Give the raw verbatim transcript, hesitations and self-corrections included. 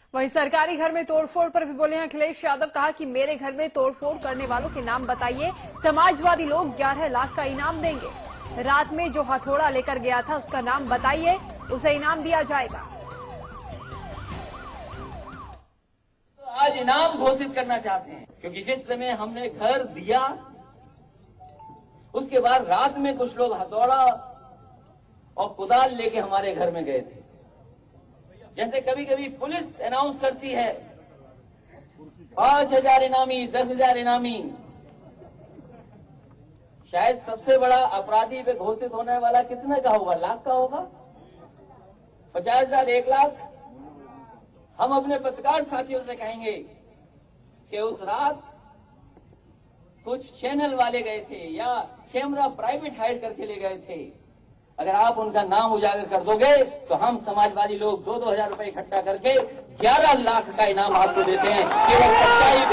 वहीं सरकारी घर में तोड़फोड़ पर भी बोले अखिलेश यादव। कहा कि मेरे घर में तोड़फोड़ करने वालों के नाम बताइए, समाजवादी लोग ग्यारह लाख का इनाम देंगे। रात में जो हथौड़ा लेकर गया था उसका नाम बताइए, उसे इनाम दिया जाएगा। तो आज इनाम घोषित करना चाहते हैं, क्योंकि जिस समय हमने घर दिया उसके बाद रात में कुछ लोग हथौड़ा और कुदाल लेके हमारे घर में गए थे। जैसे कभी कभी पुलिस अनाउंस करती है पांच हजार इनामी, दस हजार इनामी, शायद सबसे बड़ा अपराधी पे घोषित होने वाला कितने का होगा? लाख का होगा, पचास हजार, एक लाख। हम अपने पत्रकार साथियों से कहेंगे कि उस रात कुछ चैनल वाले गए थे या कैमरा प्राइवेट हायर करके ले गए थे। अगर आप उनका नाम उजागर कर दोगे तो हम समाजवादी लोग दो दो हजार रुपए इकट्ठा करके ग्यारह लाख का इनाम आपको देते हैं, केवल सच्चाई